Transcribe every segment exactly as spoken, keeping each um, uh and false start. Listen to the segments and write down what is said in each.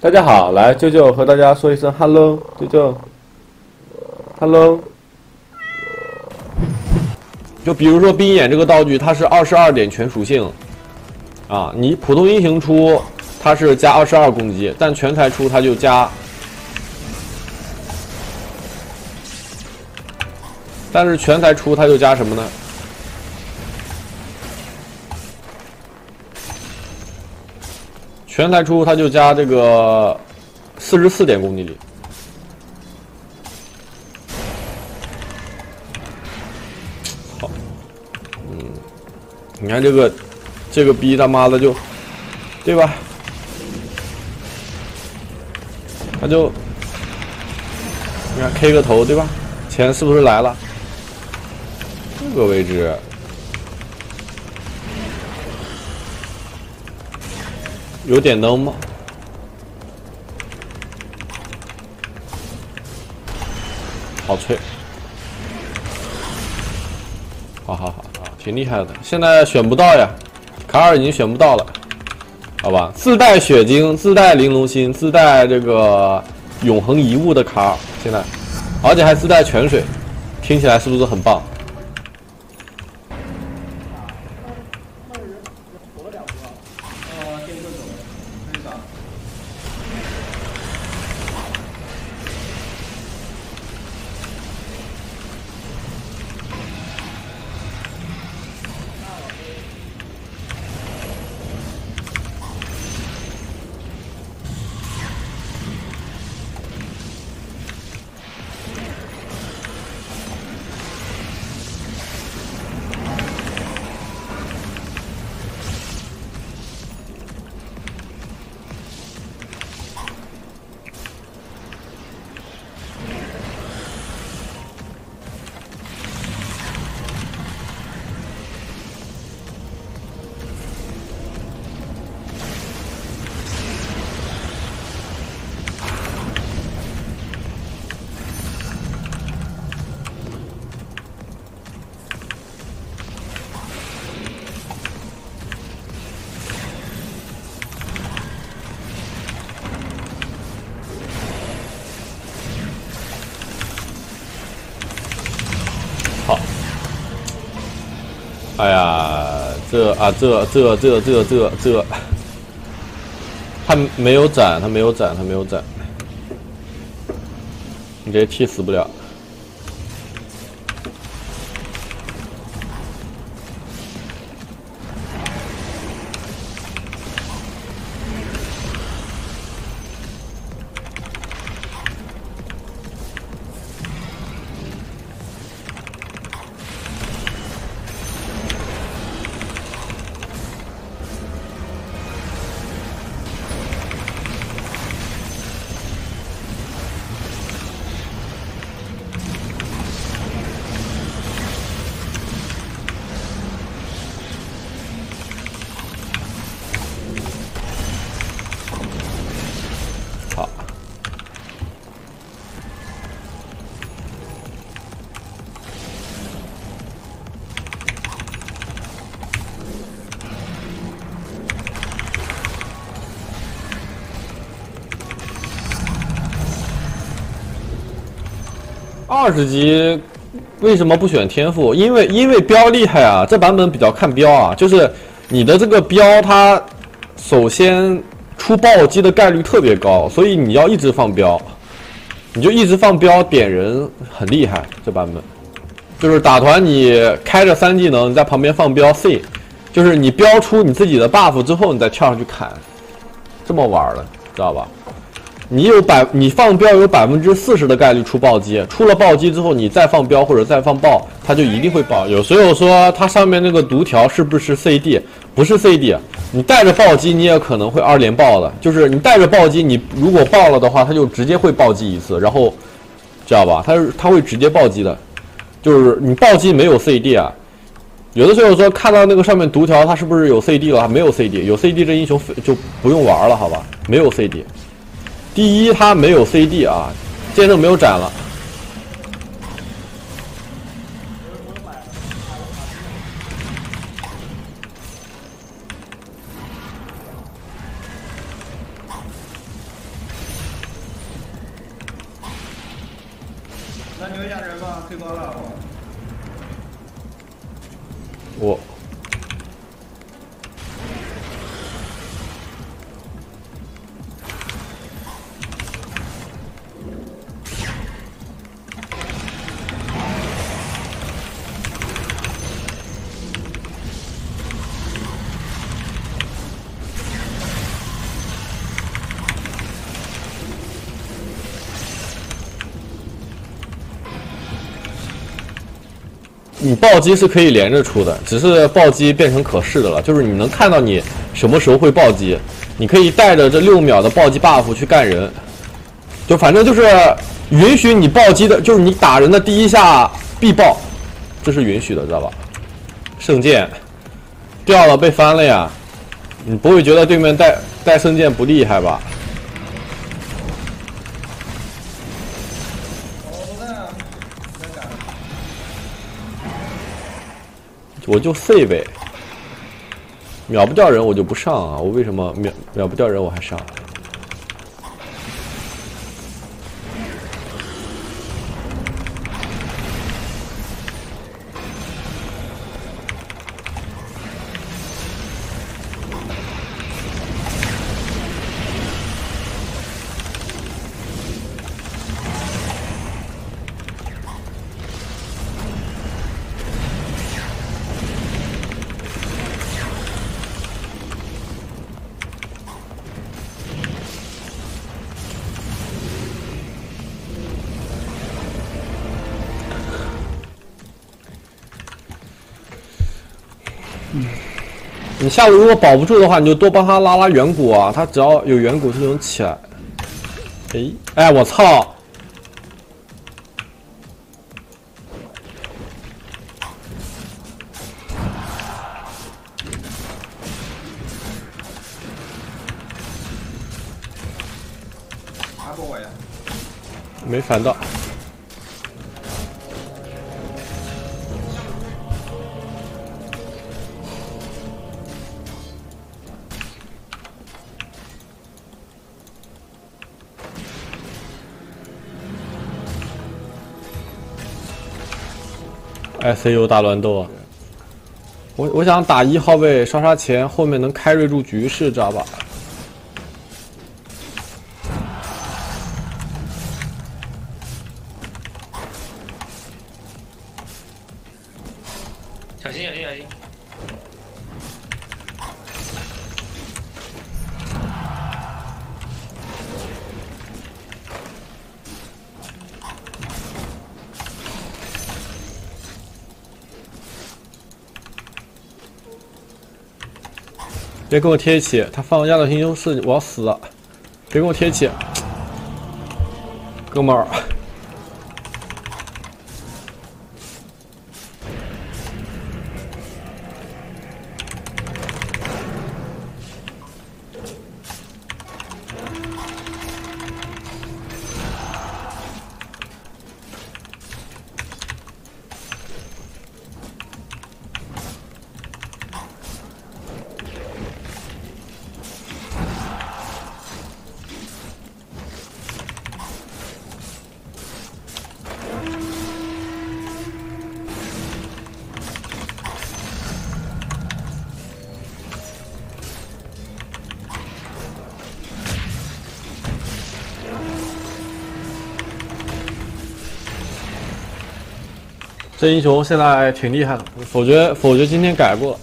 大家好，来舅舅和大家说一声 hello， 舅舅 ，hello。 就比如说冰眼这个道具，它是二十二点全属性，啊，你普通英雄出它是加二十二攻击，但全台出它就加，但是全台出它就加什么呢？全台出它就加这个四十四点攻击力。好，嗯，你看这个这个逼他妈的就，对吧？他就，你看 K 个头对吧？钱是不是来了？这个位置。 有点灯吗？好脆，好好好啊，挺厉害的。现在选不到呀，卡尔已经选不到了，好吧？自带血晶、自带玲珑心、自带这个永恒遗物的卡尔，现在，而且还自带泉水，听起来是不是很棒？ 好，哎呀，这啊这这这这这这，他没有斩，他没有斩，他没有斩，你这 T 死不了。好，二十级为什么不选天赋？因为因为标厉害啊，这版本比较看标啊，就是你的这个标它首先。 出暴击的概率特别高，所以你要一直放标，你就一直放标点人很厉害。这版本就是打团，你开着三技能，你在旁边放标 C， 就是你标出你自己的 buff 之后，你再跳上去砍，这么玩的，知道吧？你有百，你放标有百分之四十的概率出暴击，出了暴击之后，你再放标或者再放爆，它就一定会爆。有所以说它上面那个读条是不是 C D？ 不是 C D。 你带着暴击，你也可能会二连爆的。就是你带着暴击，你如果爆了的话，它就直接会暴击一次，然后知道吧？它它会直接暴击的。就是你暴击没有 C D 啊，有的时候说看到那个上面读条，它是不是有 C D 了？没有 C D， 有 C D 这英雄就不用玩了，好吧？没有 C D。第一，它没有 C D 啊，剑圣没有斩了。 咱留一下人吧，推高了。 我。 你暴击是可以连着出的，只是暴击变成可视的了，就是你能看到你什么时候会暴击，你可以带着这六秒的暴击 buff 去干人，就反正就是允许你暴击的，就是你打人的第一下必爆，这是允许的，知道吧？圣剑掉了被翻了呀，你不会觉得对面带带圣剑不厉害吧？ 我就废呗，秒不掉人我就不上啊！我为什么秒秒不掉人我还上？你下路如果保不住的话，你就多帮他拉拉远古啊，他只要有远古就能起来。哎哎，我操！ 打不我呀？ 没反到。 I C U 大乱斗啊！我我想打一号位刷刷钱，后面能开瑞住局势，知道吧？ 小心小心小心！ 别跟我贴一起，他放压倒性优势，我要死了！别跟我贴一起，哥们儿。这英雄现在挺厉害的，否决否决今天改过了。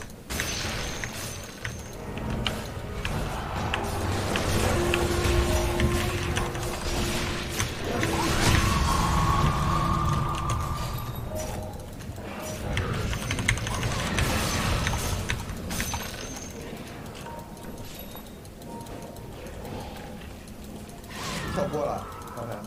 跳过了，好看。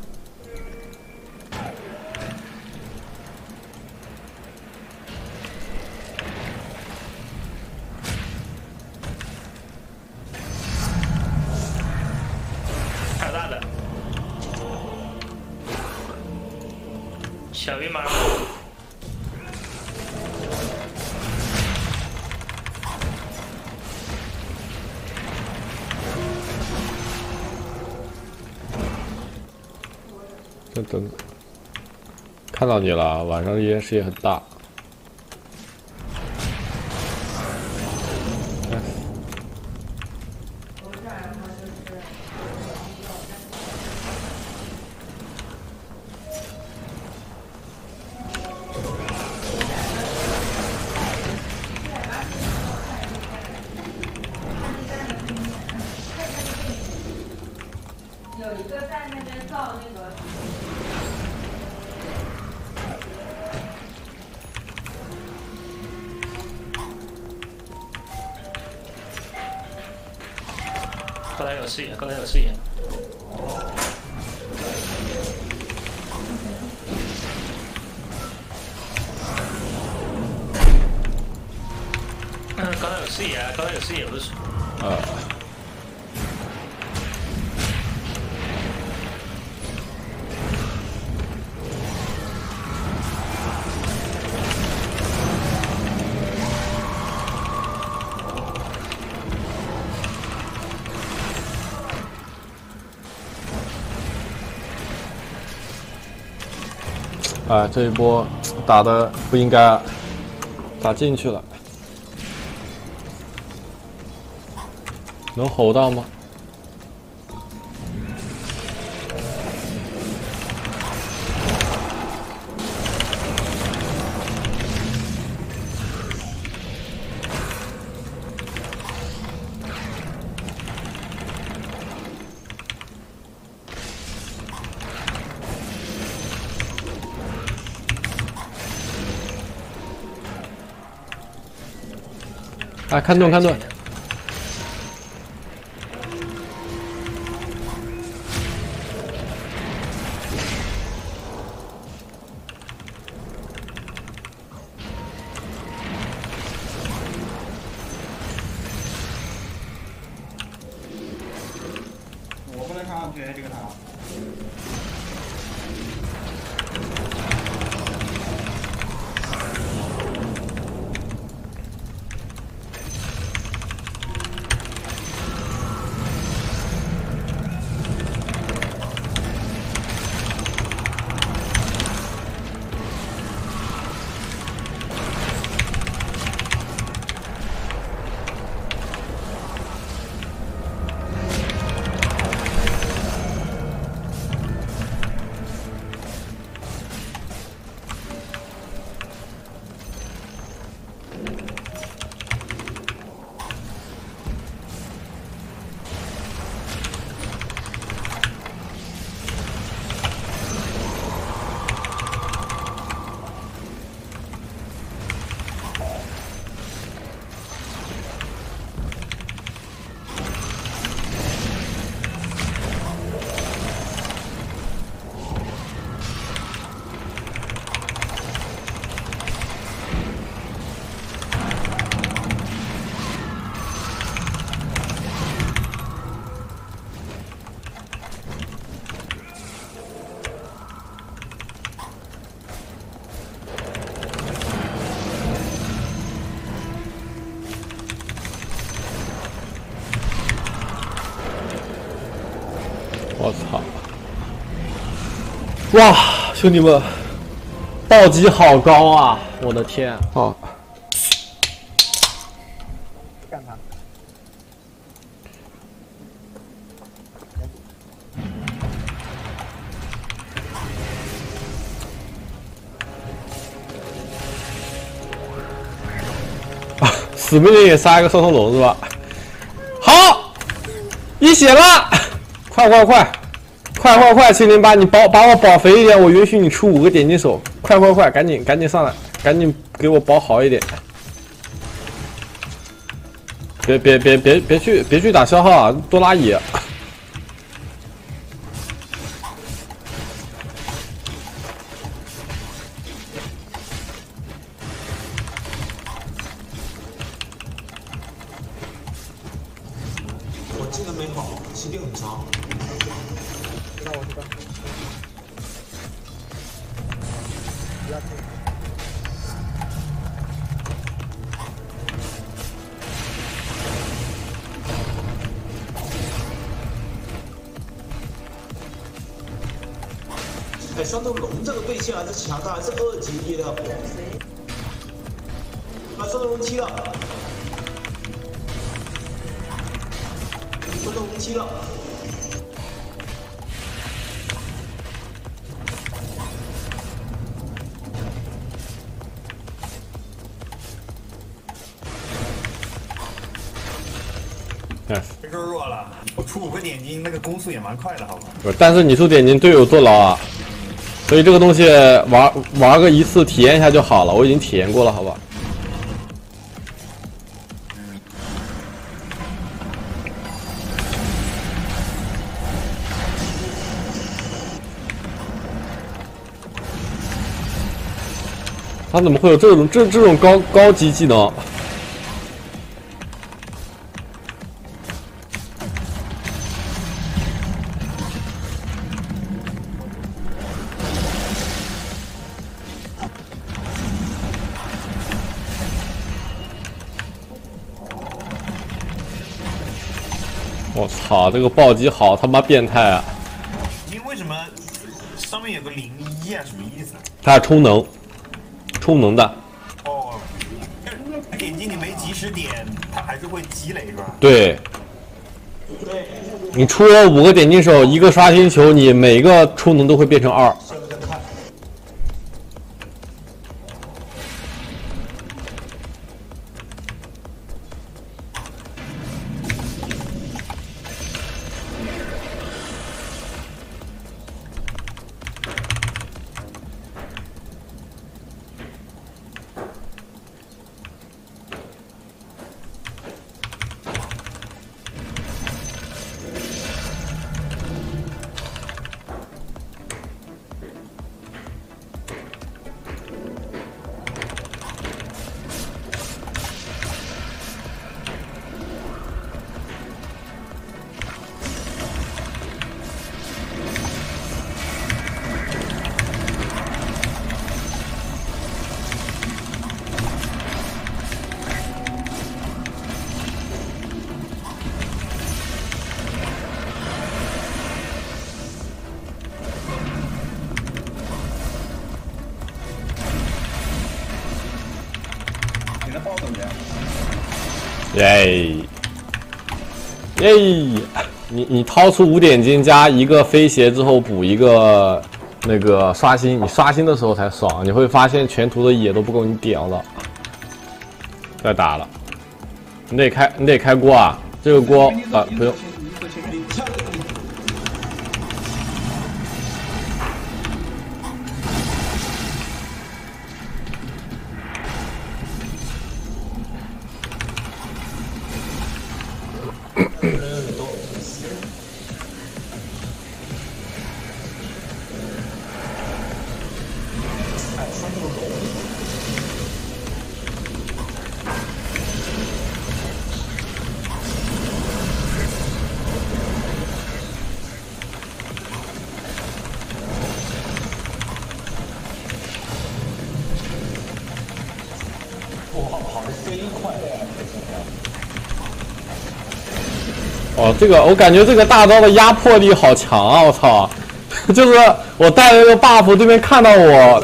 太大的，小鱼马。 等等， 看到你了，晚上夜视野很大。 有一个在那边造那个。 刚才有视野，刚才有视野。嗯，刚才有视野，刚才有视野不是？ 呃。 啊，这一波打的不应该打进去了，能吼到吗？啊，看盾看盾！ 我不能看上去这个塔。 我操！哇，兄弟们，暴击好高啊！我的天啊！ 干他！ 啊，死命令也杀一个双头龙是吧？好，一血了！ 快快快，快快快！七零八，你保把我保肥一点，我允许你出五个点金手。快快快，赶紧赶紧上来，赶紧给我保好一点。别别别别别去别去打消耗啊，多拉野。 我技能没跑，骑兵很强。 知道我知道。不要听。 哎，双头龙这个对线还是强，他还是二级的。把双头龙踢了，双头龙踢了。 这个弱了，我出五个点金，那个攻速也蛮快的，好吧？ 不是，但是你出点金，队友坐牢啊，所以这个东西玩玩个一次体验一下就好了，我已经体验过了，好吧？他怎么会有这种这这种高高级技能？ 我操，这个暴击好他妈变态啊！ 你为什么上面有个零一啊？什么意思？ 它是充能，充能的。 哦，点击你没及时点，它还是会积累是吧？ 对。你出了五个点金手，一个刷新球，你每个充能都会变成二。 你的爆怎么样？ 耶耶！你你掏出五点金加一个飞鞋之后补一个那个刷新，你刷新的时候才爽，你会发现全图的野都不够你点了。再打了，你得开你得开锅啊！这个锅啊不用。 哦，这个我感觉这个大招的压迫力好强啊！我操，就是我带了个 buff， 对面看到我，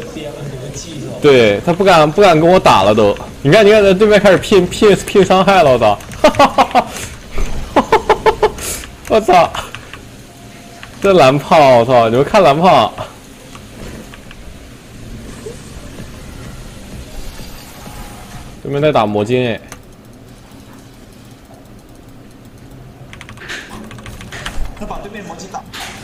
对他不敢不敢跟我打了都。你看，你看，对面开始拼拼拼伤害了，我操！我操，这蓝炮，我操！你们看蓝炮，对面在打魔晶哎。 他把对面魔击打。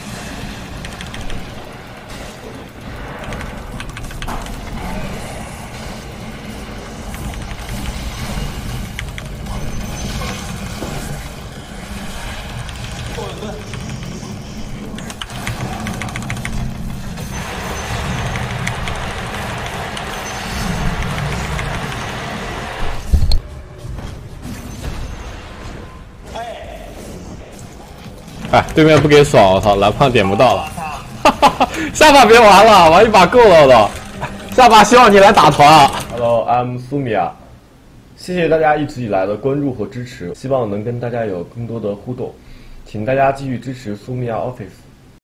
哎，对面不给爽，我操，蓝胖点不到了，哈哈哈！下把别玩了，玩一把够了的。下把希望你来打团啊 Hello，I'm Sumia， 谢谢大家一直以来的关注和支持，希望能跟大家有更多的互动，请大家继续支持 Sumia Office。